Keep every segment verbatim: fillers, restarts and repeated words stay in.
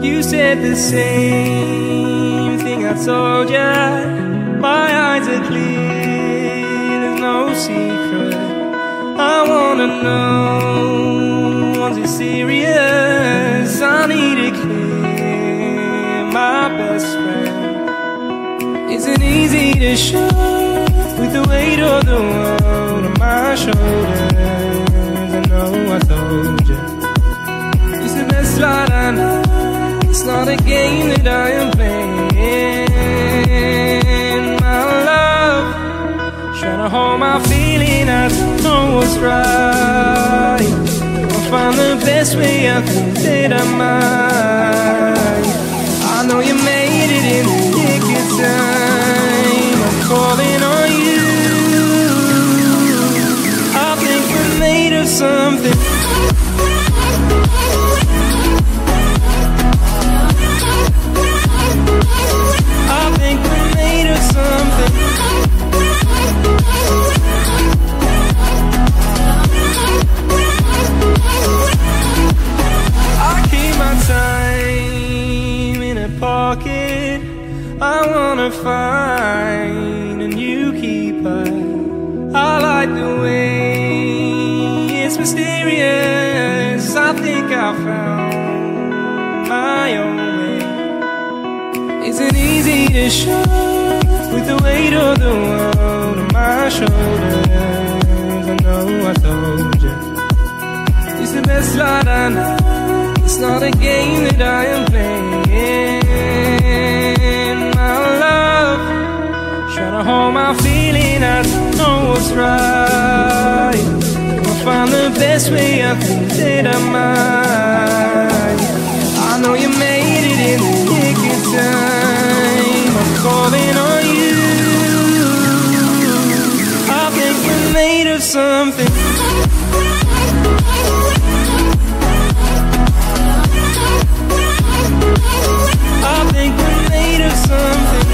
You said the same thing I told ya. My eyes are clear, there's no secret. I wanna know, was it serious? I need it clear, my best friend. Isn't easy to show with the weight of the world on my shoulders. I know I told you it's the best light I know. It's not a game that I am playing. My love, trying to hold my feeling, I don't know what's right. I'll find the best way, I think that I might. I know you made it in the nick of time. I'm calling on you. I think we're made of something. I think we're made of something. I keep my time in a pocket. I wanna find a new keeper. I like the way it's mysterious. I think I found my own way. Isn't easy to show with the weight of the world on my shoulders. I know I told you it's the best light I know. It's not a game that I am playing. My love, trying to hold my feeling, I don't know what's right. I'll find the best way, I think that I might. I know you made it in the nick of time. I'm calling on you. I think we're made of something. I think we're made of something.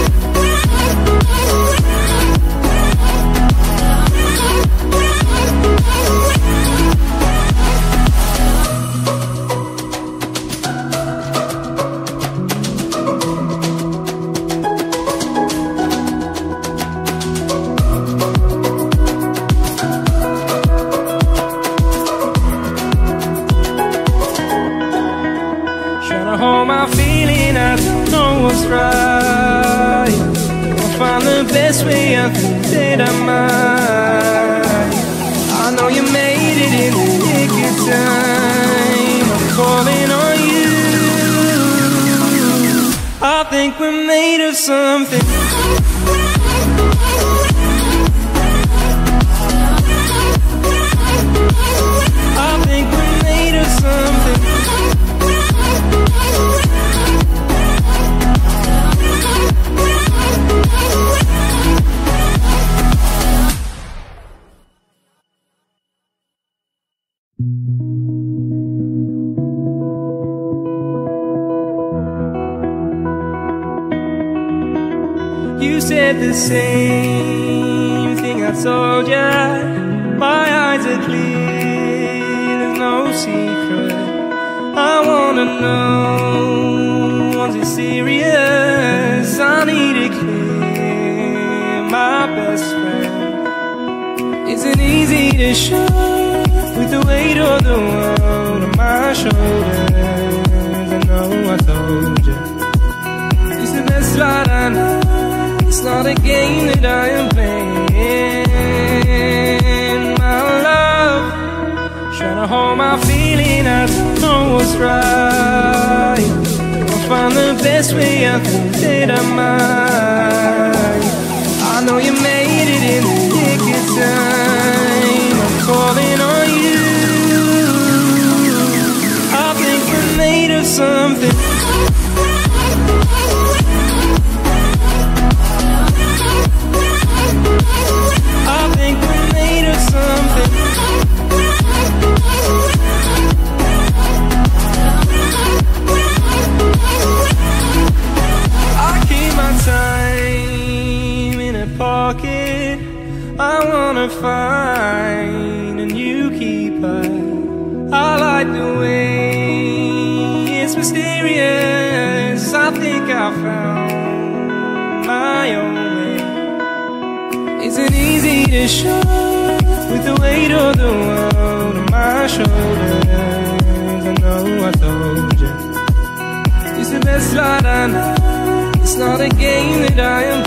Hold my feeling, I don't know what's right. I'll find the best way, I think that I might. I know you made it in the nick of time. I'm calling on you. I think we're made of something. I think we're made of something. You said the same thing I told ya. My eyes are clear, there's no secret. I wanna know, was it serious? I need it clear, my best friend. Isn't easy to show with the weight of the world on my shoulders. I know I told you it's the best light I know. It's not a game that I am playing. My love, trying to hold my feeling, I don't know what's right. I'll find the best way, I think that I might. I know you made it in the nick of time. I'm calling on you. I think we're made of something. I think we're made of something. I keep my time in a pocket. I wanna find a new keeper. I like the way it's mysterious. mission with the weight of the world on my shoulders. I know I told you it's the best life I know. It's not a game that I am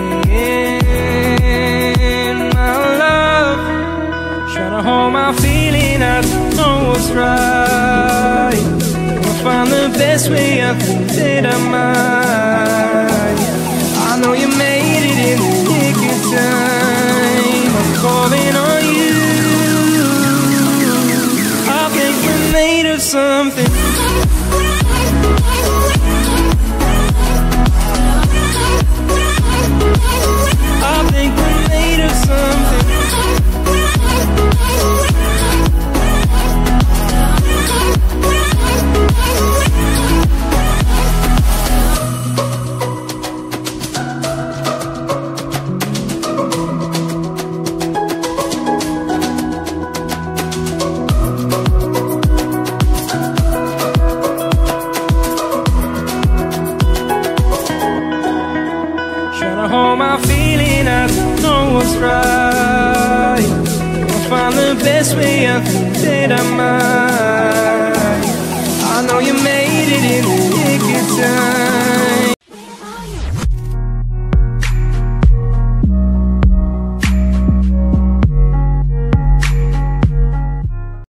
playing. My love, trying to hold my feeling, I don't know what's right. I'll find the best way, I think that I might. I know you made it in the nick of time. I'm calling on you. I think we're made of something. I think we're made of something. Hold my feeling, I don't know what's right. I'll find the best way, I think that I might. I know you made it in the nick of time.